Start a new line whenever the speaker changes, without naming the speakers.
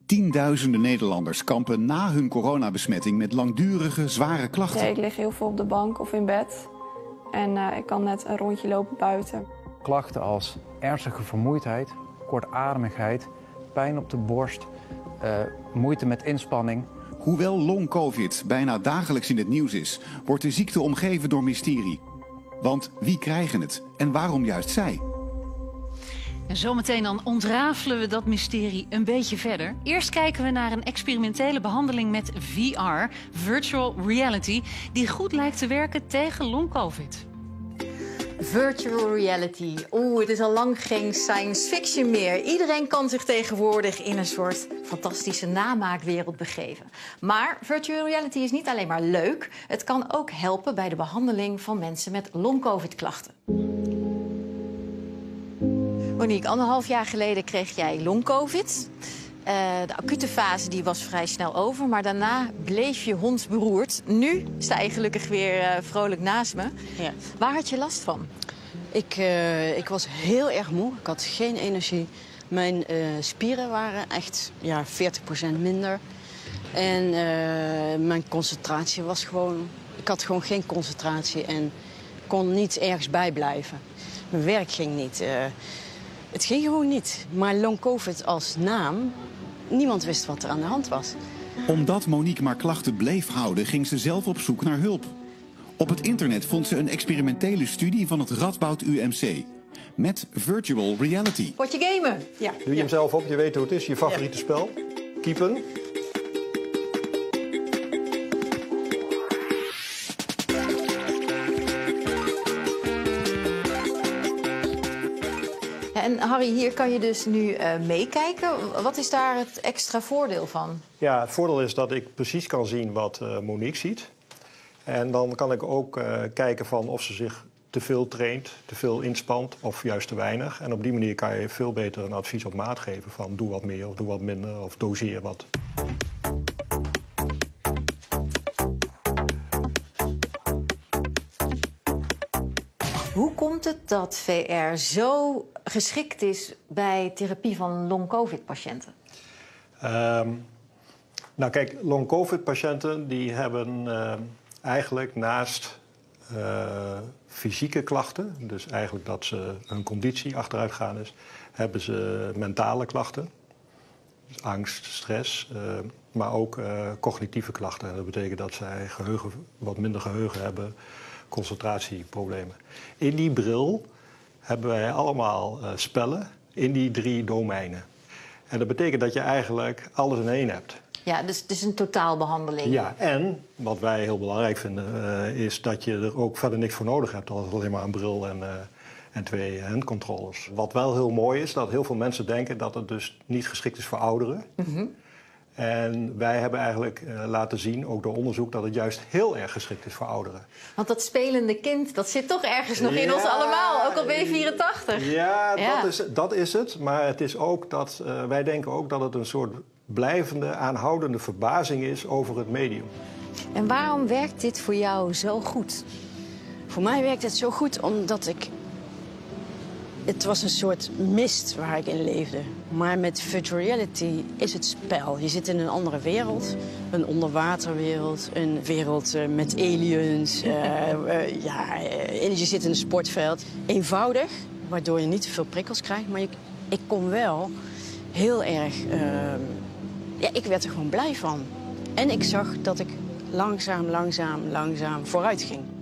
Tienduizenden Nederlanders kampen na hun coronabesmetting met langdurige, zware klachten.
Ja, ik lig heel veel op de bank of in bed. En ik kan net een rondje lopen buiten.
Klachten als ernstige vermoeidheid, kortademigheid, pijn op de borst, moeite met inspanning.
Hoewel long-covid bijna dagelijks in het nieuws is, wordt de ziekte omgeven door mysterie. Want wie krijgen het en waarom juist zij?
En zometeen dan ontrafelen we dat mysterie een beetje verder. Eerst kijken we naar een experimentele behandeling met VR, virtual reality, die goed lijkt te werken tegen long-covid.
Virtual reality. Het is al lang geen science fiction meer. Iedereen kan zich tegenwoordig in een soort fantastische namaakwereld begeven. Maar virtual reality is niet alleen maar leuk. Het kan ook helpen bij de behandeling van mensen met long-covid-klachten. Monique, 1,5 jaar geleden kreeg jij long-covid. De acute fase die was vrij snel over, maar daarna bleef je hond beroerd. Nu sta je gelukkig weer vrolijk naast me.
Ja.
Waar had je last van?
Ik was heel erg moe. Ik had geen energie. Mijn spieren waren echt 40% minder. En mijn concentratie was gewoon... Ik had gewoon geen concentratie en kon niet ergens bijblijven. Mijn werk ging niet. Het ging gewoon niet. Maar long covid als naam, niemand wist wat er aan de hand was.
Omdat Monique maar klachten bleef houden, ging ze zelf op zoek naar hulp. Op het internet vond ze een experimentele studie van het Radboud UMC. Met virtual reality.
Word je gamen?
Ja.
Doe je hem zelf op, je weet hoe het is, je favoriete spel. Keepen.
En Harry, hier kan je dus nu meekijken. Wat is daar het extra voordeel van?
Ja, het voordeel is dat ik precies kan zien wat Monique ziet. En dan kan ik ook kijken van of ze zich te veel traint, te veel inspant of juist te weinig. En op die manier kan je veel beter een advies op maat geven van doe wat meer of doe wat minder of doseer wat.
Hoe komt het dat VR zo geschikt is bij therapie van long-covid-patiënten?
Nou kijk, long-covid-patiënten die hebben eigenlijk naast fysieke klachten, dus eigenlijk dat ze hun conditie achteruit gaan is, hebben ze mentale klachten. Dus angst, stress, maar ook cognitieve klachten. Dat betekent dat zij wat minder geheugen hebben, concentratieproblemen. In die bril hebben wij allemaal spellen in die 3 domeinen. En dat betekent dat je eigenlijk alles in één hebt.
Ja, dus het is een totaalbehandeling.
Ja, en wat wij heel belangrijk vinden is dat je er ook verder niks voor nodig hebt. Als alleen maar een bril en 2 handcontrollers. Wat wel heel mooi is, dat heel veel mensen denken dat het dus niet geschikt is voor ouderen. Mm-hmm. En wij hebben eigenlijk laten zien, ook door onderzoek, dat het juist heel erg geschikt is voor ouderen.
Want dat spelende kind, dat zit toch ergens nog in ons allemaal, ook al ben je 84.
Ja, dat is het. Maar het is ook dat, wij denken ook dat het een soort blijvende, aanhoudende verbazing is over het medium.
En waarom werkt dit voor jou zo goed?
Voor mij werkt het zo goed omdat het was een soort mist waar ik in leefde. Maar met virtual reality is het spel. Je zit in een andere wereld. Een onderwaterwereld. Een wereld met aliens. Je zit in een sportveld. Eenvoudig, waardoor je niet te veel prikkels krijgt. Maar ik kon wel heel erg... ik werd er gewoon blij van. En ik zag dat ik langzaam vooruit ging.